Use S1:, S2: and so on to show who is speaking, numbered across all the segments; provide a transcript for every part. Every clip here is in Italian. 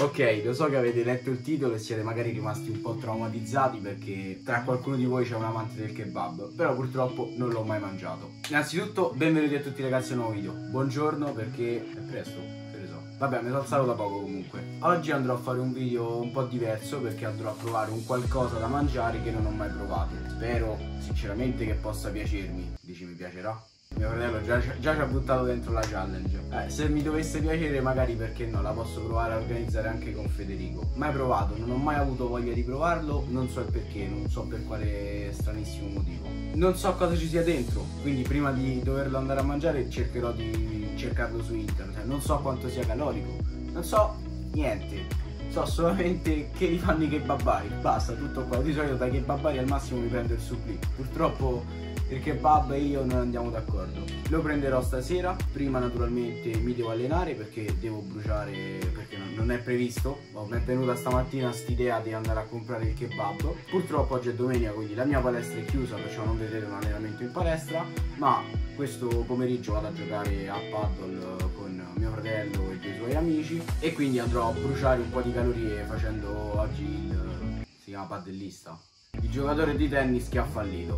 S1: Ok, lo so che avete letto il titolo e siete magari rimasti un po' traumatizzati perché tra qualcuno di voi c'è un amante del kebab, però purtroppo non l'ho mai mangiato. Innanzitutto, benvenuti a tutti ragazzi a un nuovo video. Buongiorno perché è presto, che ne so. Vabbè, mi sono alzato da poco comunque. Oggi andrò a fare un video un po' diverso perché andrò a provare un qualcosa da mangiare che non ho mai provato. Spero sinceramente che possa piacermi. Dici mi piacerà? Mio fratello già ci ha buttato dentro la challenge. Se mi dovesse piacere magari perché no, la posso provare a organizzare anche con Federico. Mai provato, non ho mai avuto voglia di provarlo, non so il perché, non so per quale stranissimo motivo. Non so cosa ci sia dentro, quindi prima di doverlo andare a mangiare cercherò di cercarlo su internet. Non so quanto sia calorico, non so niente. So solamente che li fanno i kebabari, basta, tutto qua. Di solito dai kebabari al massimo mi prendo il supplì. Purtroppo il kebab e io non andiamo d'accordo. Lo prenderò stasera. Prima naturalmente mi devo allenare perché devo bruciare, perché non è previsto. Mi è venuta stamattina st'idea di andare a comprare il kebab. Purtroppo oggi è domenica, quindi la mia palestra è chiusa, perciò non vedrete un allenamento in palestra. Ma questo pomeriggio vado a giocare a paddle con mio fratello e dei suoi amici e quindi andrò a bruciare un po' di calorie facendo oggi si chiama paddellista, il giocatore di tennis che ha fallito.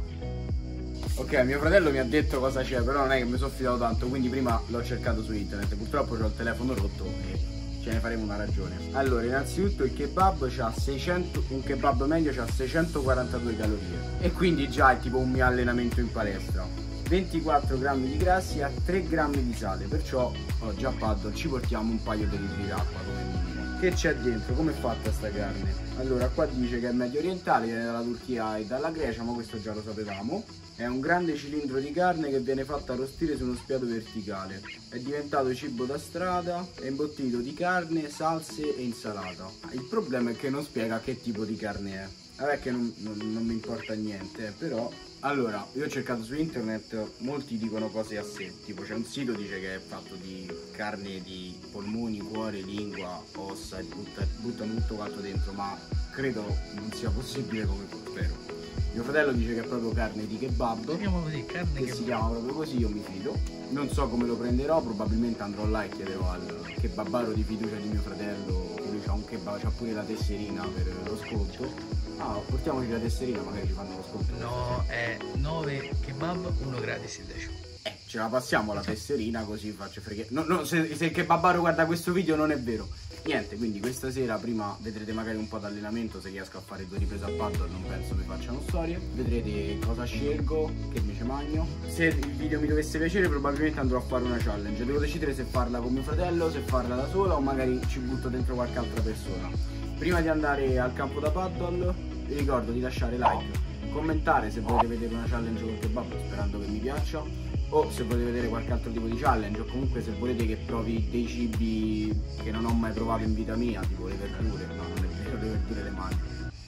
S1: Ok, mio fratello mi ha detto cosa c'è, però non è che mi sono fidato tanto, quindi prima l'ho cercato su internet. Purtroppo ho il telefono rotto e ce ne faremo una ragione. Allora, innanzitutto il kebab c'ha 600, un kebab medio c'ha 642 calorie e quindi già è tipo un mio allenamento in palestra. 24 grammi di grassi a 3 grammi di sale, perciò oggi a paddle ci portiamo un paio di litri d'acqua come minimo. Che c'è dentro? Come è fatta sta carne? Allora, qua dice che è medio orientale, viene dalla Turchia e dalla Grecia, ma questo già lo sapevamo. È un grande cilindro di carne che viene fatta arrostire su uno spiado verticale. È diventato cibo da strada, è imbottito di carne, salse e insalata. Il problema è che non spiega che tipo di carne è. Vabbè che non mi importa niente, però... Allora, io ho cercato su internet, molti dicono cose a sé, tipo c'è un sito che dice che è fatto di carne di polmoni, cuore, lingua, ossa e buttano tutto quanto dentro, ma credo non sia possibile come spero. Mio fratello dice che è proprio carne di kebab,
S2: così, carne
S1: che si chiama proprio così, io mi fido. Non so come lo prenderò, probabilmente andrò là e chiederò al kebabaro di fiducia di mio fratello, che lui c'ha un kebab, c'ha pure la tesserina per lo sconto. Ah, portiamoci la tesserina, magari ci fanno lo sconto.
S2: No, è 9 kebab, 1 gratis invece.
S1: Ce la passiamo la tesserina così faccio fregare. No, se il kebabaro guarda questo video non è vero. Niente, quindi questa sera prima vedrete magari un po' di allenamento, se riesco a fare 2 riprese a paddle non penso mi facciano storie. Vedrete cosa scelgo, che mi ci magno. Se il video mi dovesse piacere probabilmente andrò a fare una challenge. Devo decidere se farla con mio fratello, se farla da sola o magari ci butto dentro qualche altra persona. Prima di andare al campo da paddle vi ricordo di lasciare like, commentare se volete vedere una challenge con kebab sperando che mi piaccia, o se volete vedere qualche altro tipo di challenge, o comunque se volete che provi dei cibi che non ho mai provato in vita mia, tipo le verdure. No, non è vero, le verdure le mangio.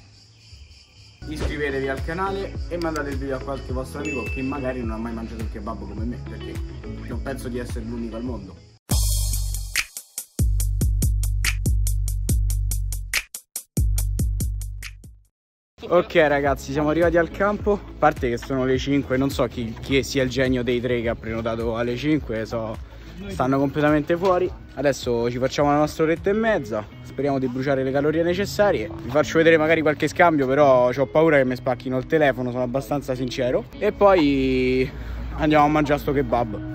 S1: Iscrivetevi al canale e mandate il video a qualche vostro amico che magari non ha mai mangiato il kebab come me, perché non penso di essere l'unico al mondo. Ok ragazzi, siamo arrivati al campo, a parte che sono le 5, non so chi sia il genio dei tre che ha prenotato alle 5, stanno completamente fuori. Adesso ci facciamo la nostra oretta e mezza, speriamo di bruciare le calorie necessarie. Vi faccio vedere magari qualche scambio, però ho paura che mi spacchino il telefono, sono abbastanza sincero. E poi andiamo a mangiare sto kebab.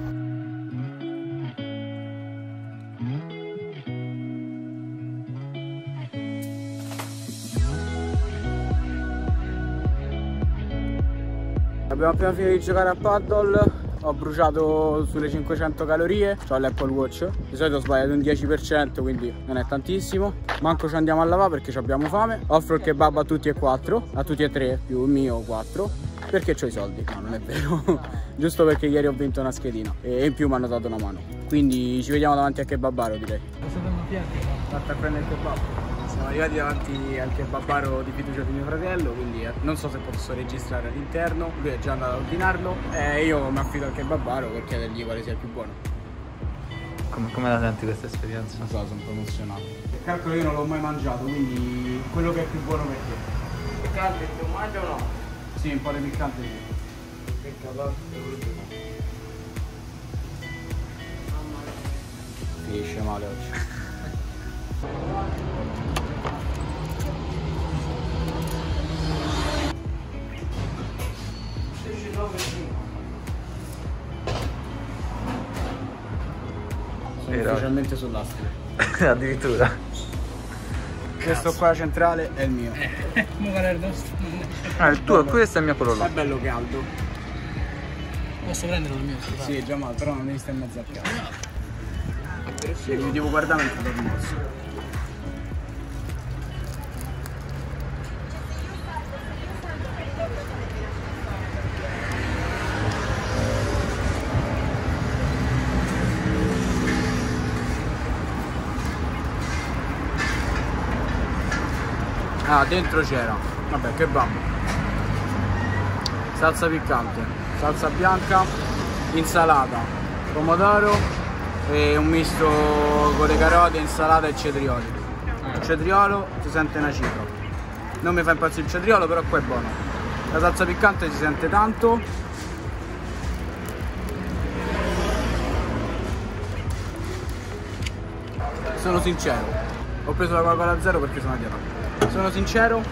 S1: Abbiamo appena finito di giocare a paddle, ho bruciato sulle 500 calorie, ho l'Apple Watch, di solito ho sbagliato un 10%, quindi non è tantissimo. Manco ci andiamo a lavare perché abbiamo fame. Offro il kebab a tutti e 4, a tutti e 3, più il mio 4, perché ho i soldi. No, non è vero, giusto perché ieri ho vinto una schedina e in più mi hanno dato una mano. Quindi ci vediamo davanti al kebabaro, direi. Vatti a prendere il kebab. Siamo arrivati davanti al kebabaro di fiducia di mio fratello, quindi non so se posso registrare all'interno. Lui è già andato ad ordinarlo e io mi affido al kebabaro per chiedergli quale sia il più buono.
S2: Come la senti questa esperienza?
S1: Non so, sono un po' emozionato. Calcolo io non l'ho mai mangiato, quindi quello che è più buono per te. Piccante, tu mangi o no? Sì, un po' di piccante sì. Che kebab? Finisce male oggi. specialmente sull'astro.
S2: Addirittura.
S1: Questo qua centrale è il mio.
S2: Il tuo, questo è il mio quello là.
S1: È bello caldo.
S3: Posso prenderlo il mio?
S1: Sì, già mal, però non devi stare in mezzo al cazzo. Sì, mi devo guardare mentre lo rimorso. Ah, dentro c'era, vabbè, kebab, salsa piccante, salsa bianca, insalata, pomodoro e un misto con le carote, insalata e cetrioli. Il cetriolo si sente una cifra, non mi fa impazzire il cetriolo, però qua è buono. La salsa piccante si sente tanto. Sono sincero, ho preso la Coca-Cola zero perché sono a dieta. Sono sincero,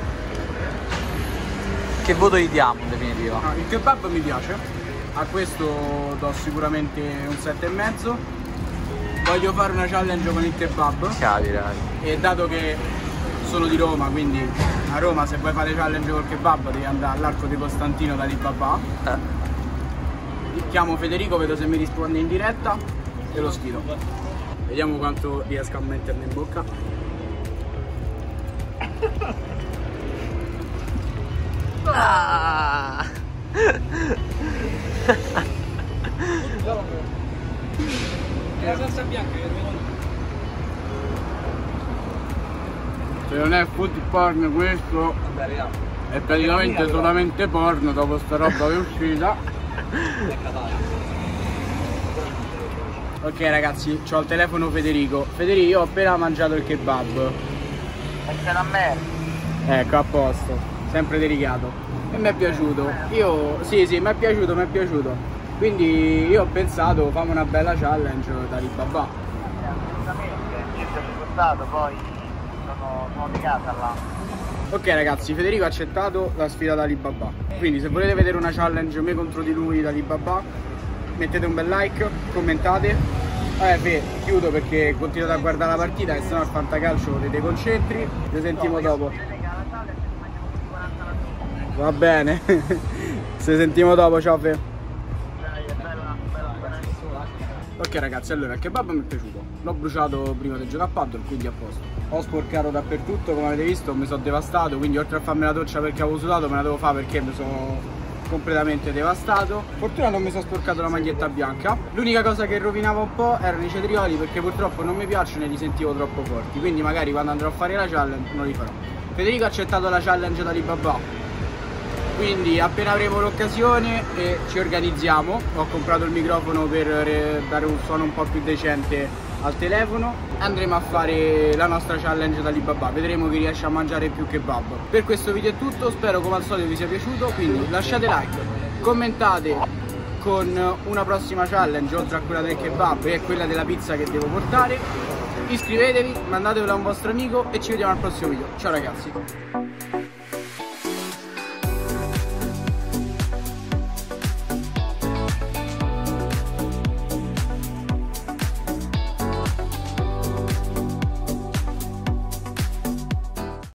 S2: Che voto gli diamo in definitiva?
S1: il kebab mi piace, a questo do sicuramente un 7,5. Voglio fare una challenge con il kebab
S2: Capirai.
S1: e dato che sono di Roma, quindi a Roma se vuoi fare challenge col kebab devi andare all'Arco di Costantino da Alibaba. Chiamo Federico, vedo se mi risponde in diretta e lo sfido. Vediamo quanto riesco a mettermi in bocca.
S2: Ah!
S3: La salsa bianca che
S1: Se non è food porn questo è praticamente solamente porno dopo sta roba che è uscita. Ok ragazzi, c'ho al telefono Federico. Federico, io ho appena mangiato il kebab.
S2: Pensa a me.
S1: Ecco, a posto, sempre delicato. E mi è piaciuto. Io, sì, mi è piaciuto. Quindi io ho pensato, fammi una bella challenge da Alibaba.
S4: Assolutamente, io ti ho ricordato, poi sono di casa là.
S1: Ok ragazzi, Federico ha accettato la sfida da Alibaba. Quindi se volete vedere una challenge me contro di lui da Alibaba, mettete un bel like, commentate. Chiudo perché continuate a guardare la partita e sennò al fantacalcio vi deconcentri. Ci sentiamo dopo. Va bene. Ci sentiamo dopo, ciao Fe. Ok ragazzi, allora il kebab mi è piaciuto. L'ho bruciato prima di giocare a paddle, quindi a posto. Ho sporcato dappertutto, come avete visto, mi sono devastato, quindi oltre a farmi la doccia perché avevo sudato, me la devo fare perché mi sono completamente devastato. Fortuna non mi sono sporcato la maglietta bianca. L'unica cosa che rovinava un po' erano i cetrioli, perché purtroppo non mi piacciono e li sentivo troppo forti, quindi magari quando andrò a fare la challenge non li farò. Federico ha accettato la challenge da Alibaba, quindi appena avremo l'occasione ci organizziamo. Ho comprato il microfono per dare un suono un po' più decente al telefono. Andremo a fare la nostra challenge da Alibaba, vedremo chi riesce a mangiare più kebab. Per questo video è tutto, spero come al solito vi sia piaciuto, quindi lasciate like, commentate con una prossima challenge oltre a quella del kebab e quella della pizza che devo portare. Iscrivetevi, mandatevela a un vostro amico e ci vediamo al prossimo video. Ciao ragazzi.